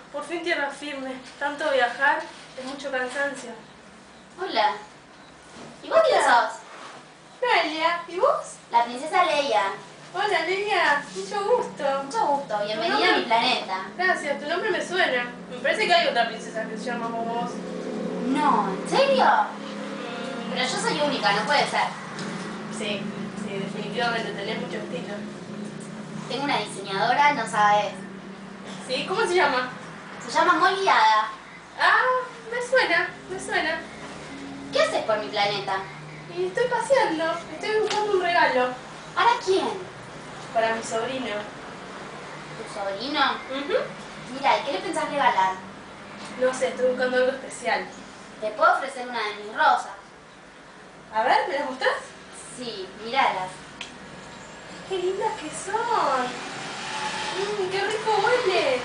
por fin tierra firme. Tanto viajar es mucho cansancio. Hola. ¿Y vos quién sos? Noelia, ¿y vos? La princesa Leia. Hola, Leia. Mucho gusto. Mucho gusto. Bienvenida a mi planeta. Gracias, tu nombre me suena. Me parece que hay otra princesa que se llama como vos. No, ¿en serio? Pero yo soy única, no puede ser. Sí, definitivamente tenés mucho estilo. Tengo una diseñadora, no sabes. ¿Sí? ¿Cómo se llama? Se llama Molly Hada. Ah, me suena. ¿Qué haces por mi planeta? Y estoy paseando, estoy buscando un regalo. ¿Para quién? Para mi sobrino. ¿Tu sobrino? Ujú. Mira, ¿y qué le pensás regalar? No sé, estoy buscando algo especial. Te puedo ofrecer una de mis rosas. A ver, ¿me las mostrás? Sí, míralas. ¡Qué lindas que son! ¡Qué rico huelen!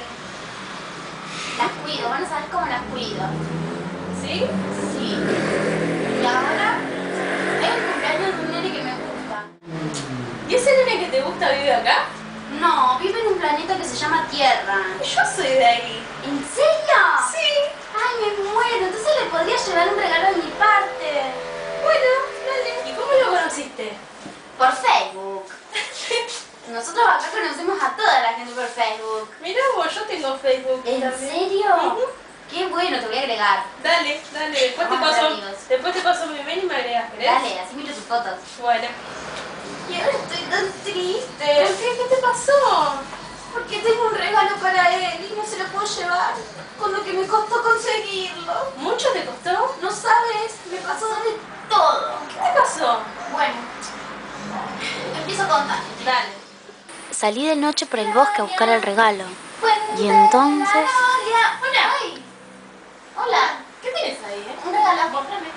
Las cuido, vos no sabés cómo las cuido. ¿Sí? Sí. Y ahora es el cumpleaños de un nene que me gusta. ¿Y ese nene que te gusta vive acá? No, vive en un planeta que se llama Tierra. Yo soy de ahí. ¿En serio? Sí. Ay, me muero. Entonces le podría llevar un regalo de mi parte. Bueno, dale. ¿Y cómo lo conociste? Por Facebook. Nosotros acá conocemos a toda la gente por Facebook. Mirá vos, yo tengo Facebook ¿En también. serio? Ujú. Qué bueno, te voy a agregar. Dale. Después te paso mi mail y me agregas, ¿querés? Dale, así miro tus fotos. Bueno. Y ahora estoy tan triste. ¿Por qué? ¿Qué te pasó? Porque tengo un regalo para él y no se lo puedo llevar. Con lo que me costó conseguirlo. ¿Mucho te costó? No sabes, me pasó de todo. ¿Qué te pasó? Bueno, empiezo a contar. Dale. Salí de noche por el bosque a buscar el regalo. Cuéntame Y entonces... la novia. Hola. Ay. Hola. ¿Qué tienes ahí, Un regalo. No, porque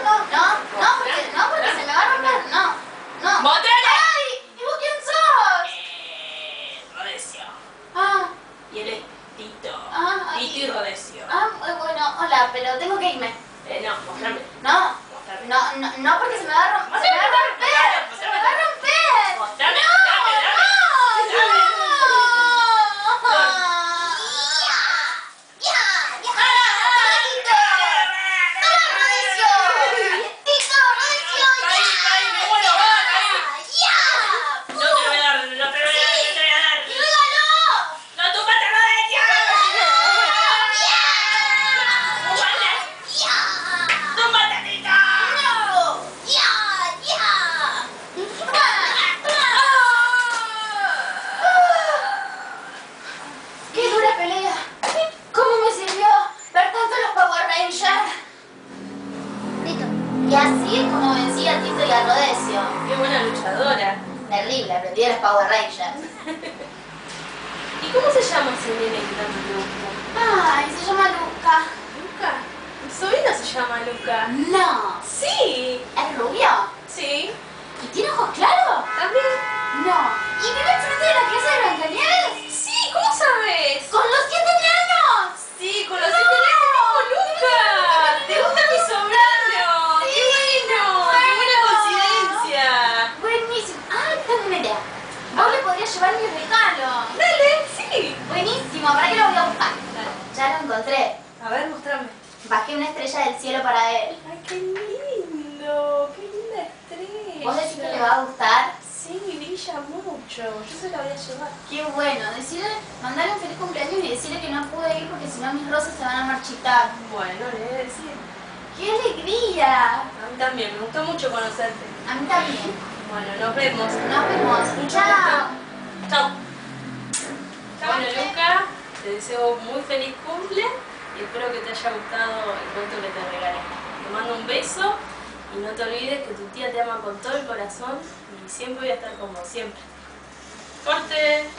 se me va a romper. No. ¡Mostrale! ¡Ay! ¿Y vos quién sos? Rodecio. Ah, Y él es Tito. ay. Tito y Rodecio. Bueno, hola, pero tengo que irme. No, mostrame. No, Mostrame. no, porque se me va a romper. Se me va a romper. Se me va a romper. Mostrame. ¡Qué dura pelea! ¿Cómo me sirvió ver tanto los Power Rangers? Listo. Y así es como vencí a Tito y a Rodecio. Qué buena luchadora. Terrible, aprendí de los Power Rangers. ¿Y cómo se llama ese nene que tanto te gusta? Ay, se llama Luca. Luca. Mi sobrino se llama Luca. No. Sí. ¿Es rubio? Sí. ¿Y tiene ojos claros? ¿También? No. ¿Y vive al frente de la casa de Blancanieves? Sí, ¿cómo sabes? ¡Con los 7 años! Sí, con los 7 años mismo, Luca. ¿Te gusta mi sobrino? Sí, ¡Qué bueno! ¡Qué buena coincidencia! Buenísimo. Ay, tengo una idea. Vos le podrías llevar mi regalo. Dale, sí. Buenísimo. ¿Para qué lo voy a buscar? Dale. Ya lo encontré. A ver, mostrame. Bajé una estrella del cielo para él. Ay, qué lindo. Qué linda estrella. ¿Vos decís que le va a gustar? Sí, brilla mucho. Yo se la voy a llevar. Qué bueno. Mandale un feliz cumpleaños y decirle que no pude ir porque si no mis rosas se van a marchitar. Bueno, le voy a decir. ¡Qué alegría! A mí también, me gustó mucho conocerte. A mí también. Bueno, nos vemos. Nos vemos. Mucho Chao. gusto. Chao. Bueno, Luca, te deseo muy feliz cumple y espero que te haya gustado el cuento que te regalé. Te mando un beso y no te olvides que tu tía te ama con todo el corazón y siempre voy a estar con vos, siempre. ¡Corte!